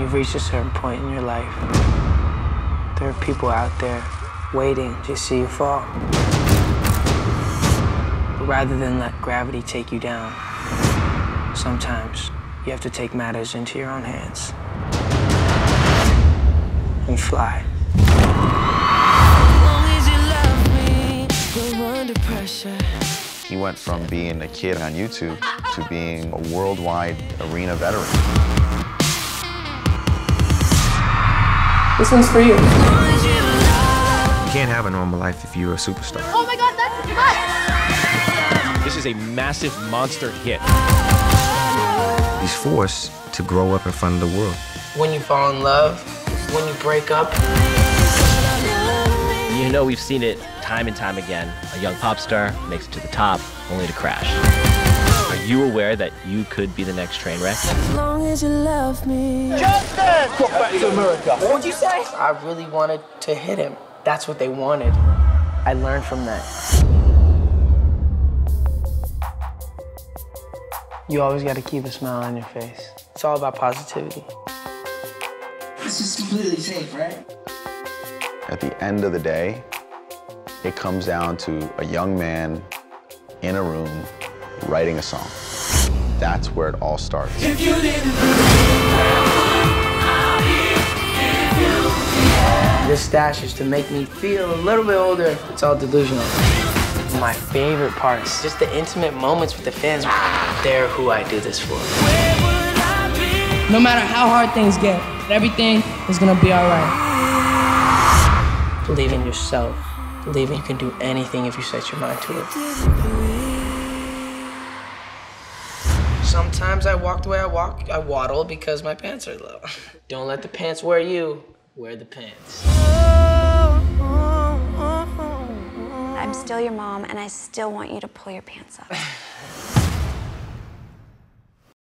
you've reached a certain point in your life, there are people out there waiting to see you fall. But rather than let gravity take you down, sometimes you have to take matters into your own hands and fly. He went from being a kid on YouTube to being a worldwide arena veteran. This one's for you. You can't have a normal life if you're a superstar. Oh my God, that's nuts! This is a massive monster hit. He's forced to grow up in front of the world. When you fall in love, when you break up. You know, we've seen it time and time again. A young pop star makes it to the top, only to crash. Are you aware that you could be the next train wreck? As long as you love me. Justin! Go back to America. What would you say? I really wanted to hit him. That's what they wanted. I learned from that. You always got to keep a smile on your face. It's all about positivity. This is completely safe, right? At the end of the day, it comes down to a young man in a room writing a song. That's where it all starts. If you didn't This stash is to make me feel a little bit older. It's all delusional. My favorite part is just the intimate moments with the fans. They're who I do this for. No matter how hard things get, everything is gonna be all right. Believe in yourself. Believe you can do anything if you set your mind to it. Sometimes I walk the way I walk. I waddle because my pants are low. Don't let the pants wear you. Wear the pants. I'm still your mom, and I still want you to pull your pants up.